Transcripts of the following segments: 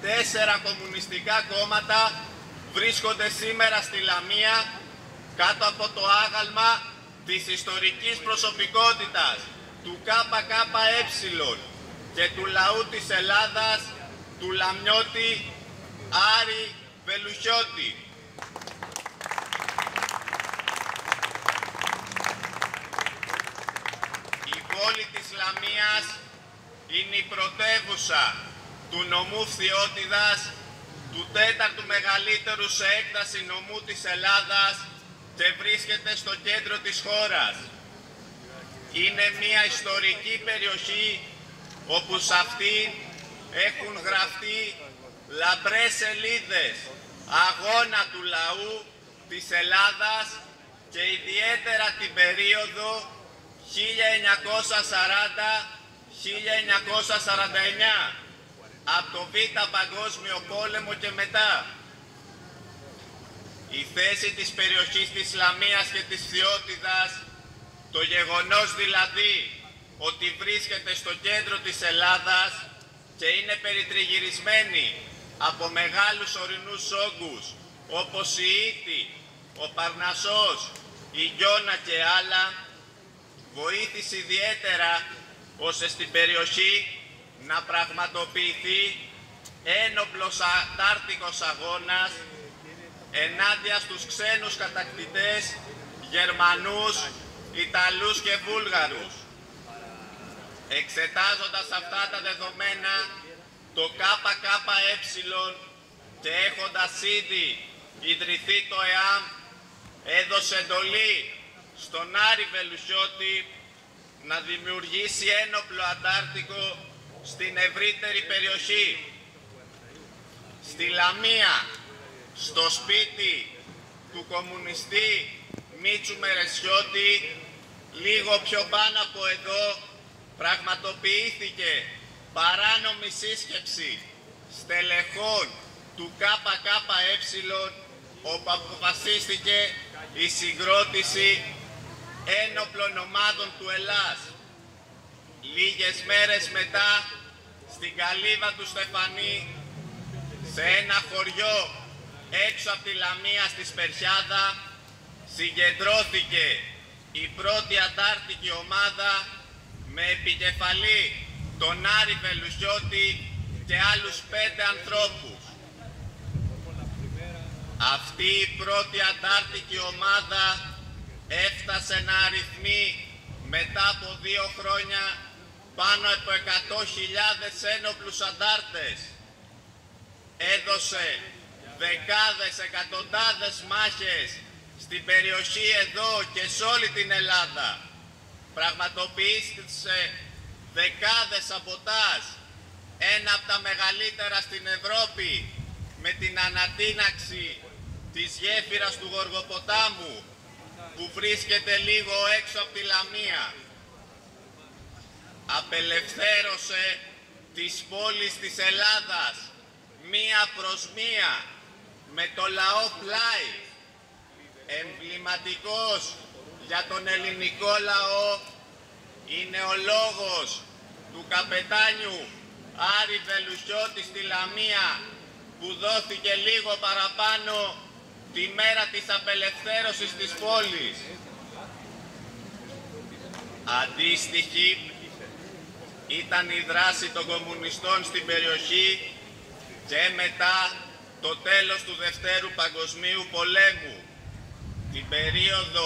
4 κομμουνιστικά κόμματα βρίσκονται σήμερα στη Λαμία κάτω από το άγαλμα της ιστορικής προσωπικότητας του ΚΚΕ και του λαού της Ελλάδας, του Λαμιώτη Άρη Βελουχιώτη. Η πόλη της Λαμίας είναι η πρωτεύουσα του νομού Φθιώτιδας, του 4ου μεγαλύτερου σε έκταση νομού της Ελλάδας και βρίσκεται στο κέντρο της χώρας. Είναι μια ιστορική περιοχή όπου σε αυτήν έχουν γραφτεί λαμπρές σελίδες αγώνα του λαού της Ελλάδας και ιδιαίτερα την περίοδο 1940-1949 από το Β' Παγκόσμιο Πόλεμο και μετά. Η θέση της περιοχής της Λαμίας και της Φθιώτιδας, το γεγονός δηλαδή ότι βρίσκεται στο κέντρο της Ελλάδας και είναι περιτριγυρισμένη από μεγάλους ορεινούς όγκους όπως η Ήττη, ο Παρνασσός, η Γιώνα και άλλα, βοήθησε ιδιαίτερα ώστε στην περιοχή να πραγματοποιηθεί ένοπλος αντάρτικος αγώνας ενάντια στους ξένους κατακτητές Γερμανούς, Ιταλούς και Βούλγαρους. Εξετάζοντας αυτά τα δεδομένα, το ΚΚΕ και έχοντας ήδη ιδρυθεί το ΕΑΜ, έδωσε εντολή στον Άρη Βελουχιώτη να δημιουργήσει ένοπλο αντάρτικο στην ευρύτερη περιοχή. Στη Λαμία, στο σπίτι του κομμουνιστή Μίτσου Μερεσιώτη, λίγο πιο πάνω από εδώ, πραγματοποιήθηκε παράνομη σύσκεψη στελεχών του ΚΚΕ, όπου αποφασίστηκε η συγκρότηση ένοπλων ομάδων του Ελλάς. Λίγες μέρες μετά, στην Καλύβα του Στεφανή, σε ένα χωριό έξω από τη Λαμία στη Σπερσιάδα, συγκεντρώθηκε η πρώτη αντάρτικη ομάδα με επικεφαλή τον Άρη Βελουχιώτη και άλλους 5 ανθρώπους. Αυτή η πρώτη αντάρτικη ομάδα έφτασε να αριθμεί μετά από 2 χρόνια πάνω από 100.000 ένοπλους αντάρτες. Έδωσε δεκάδες, εκατοντάδες μάχες στην περιοχή εδώ και σε όλη την Ελλάδα. Πραγματοποίησε δεκάδες σαμποτάζ, ένα από τα μεγαλύτερα στην Ευρώπη, με την ανατείναξη της γέφυρας του Γοργοποτάμου, που βρίσκεται λίγο έξω από τη Λαμία. Απελευθέρωσε τις πόλεις της Ελλάδας μία προς μία, με το λαό πλάι. Εμβληματικός για τον ελληνικό λαό είναι ο λόγος του καπετάνιου Άρη Βελουχιώτη στη Λαμία, που δόθηκε λίγο παραπάνω τη μέρα της απελευθέρωσης της πόλης. Αντίστοιχη ήταν η δράση των κομμουνιστών στην περιοχή και μετά το τέλος του Δευτέρου Παγκοσμίου Πολέμου, την περίοδο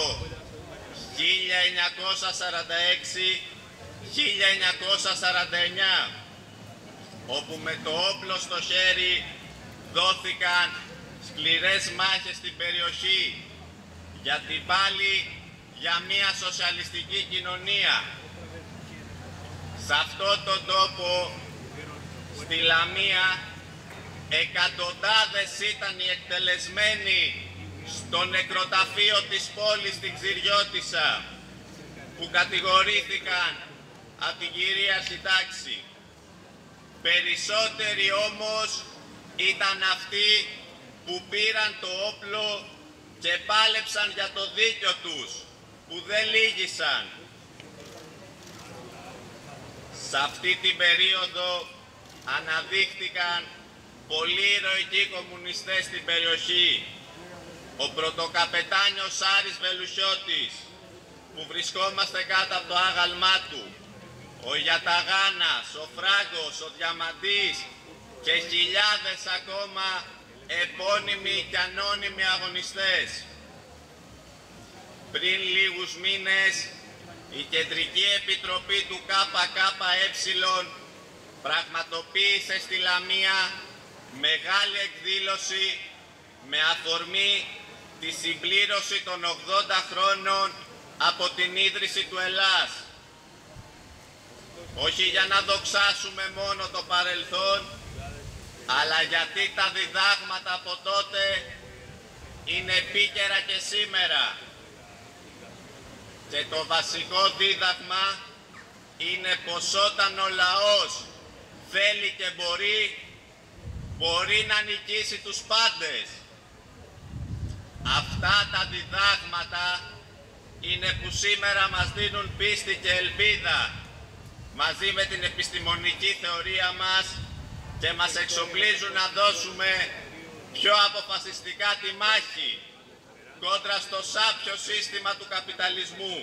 1946-1949, όπου με το όπλο στο χέρι δόθηκαν σκληρές μάχες στην περιοχή, γιατί πάλι για μια σοσιαλιστική κοινωνία. Σε αυτόν τον τόπο, στη Λαμία, εκατοντάδες ήταν οι εκτελεσμένοι στο νεκροταφείο της πόλης στην Ξηριώτισσα, που κατηγορήθηκαν από την κυρίαρχη τάξη. Περισσότεροι όμως ήταν αυτοί που πήραν το όπλο και πάλεψαν για το δίκιο τους, που δεν λύγησαν. Σε αυτή την περίοδο αναδείχθηκαν πολλοί ηρωικοί κομμουνιστές στην περιοχή. Ο πρωτοκαπετάνιος Άρης Βελουσιώτης, που βρισκόμαστε κάτω από το άγαλμά του, ο Γιαταγάνας, ο Φράγκος, ο Διαμαντής και χιλιάδες ακόμα επώνυμοι και ανώνυμοι αγωνιστές. Πριν λίγους μήνες, η Κεντρική Επιτροπή του ΚΚΕ πραγματοποίησε στη Λαμία μεγάλη εκδήλωση με αφορμή τη συμπλήρωση των 80 χρόνων από την ίδρυση του Ελλάς. Όχι για να δοξάσουμε μόνο το παρελθόν, αλλά γιατί τα διδάγματα από τότε είναι επίκαιρα και σήμερα. Και το βασικό δίδαγμα είναι πως όταν ο λαός θέλει και μπορεί να νικήσει τους πάντες. Αυτά τα διδάγματα είναι που σήμερα μας δίνουν πίστη και ελπίδα μαζί με την επιστημονική θεωρία μας και μας εξοπλίζουν να δώσουμε πιο αποφασιστικά τη μάχη κόντρα στο σάπιο σύστημα του καπιταλισμού.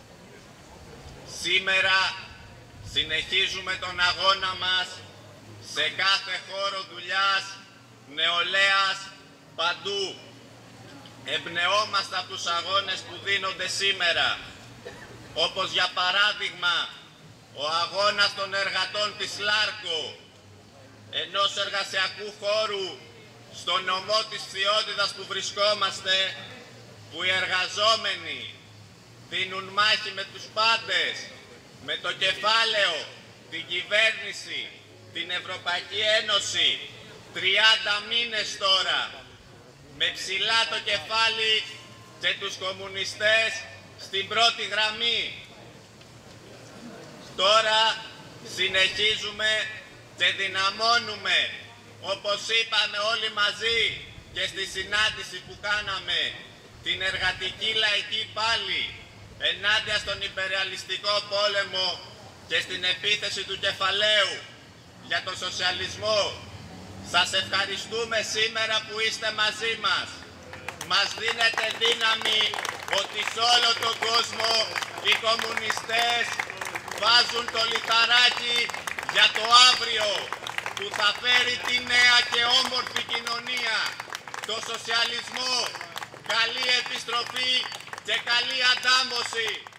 Σήμερα συνεχίζουμε τον αγώνα μας σε κάθε χώρο δουλειάς, νεολαίας, παντού. Εμπνεόμαστε από τους αγώνες που δίνονται σήμερα, όπως για παράδειγμα ο αγώνας των εργατών της Λάρκο, ενός εργασιακού χώρου στο νομό της Φθιώτιδας που βρισκόμαστε, που οι εργαζόμενοι δίνουν μάχη με τους πάντες, με το κεφάλαιο, την κυβέρνηση, την Ευρωπαϊκή Ένωση, 30 μήνες τώρα, με ψηλά το κεφάλι και τους κομμουνιστές στην πρώτη γραμμή. Τώρα συνεχίζουμε και δυναμώνουμε, όπως είπαμε όλοι μαζί και στη συνάντηση που κάναμε, την εργατική λαϊκή πάλι ενάντια στον υπεριαλιστικό πόλεμο και στην επίθεση του κεφαλαίου για τον σοσιαλισμό. Σας ευχαριστούμε σήμερα που είστε μαζί μας. Μας δίνετε δύναμη ότι σε όλο τον κόσμο οι κομμουνιστές βάζουν το λιθαράκι για το αύριο που θα φέρει τη νέα και όμορφη κοινωνία, το σοσιαλισμό. Καλή επιστροφή και καλή αντάμωση.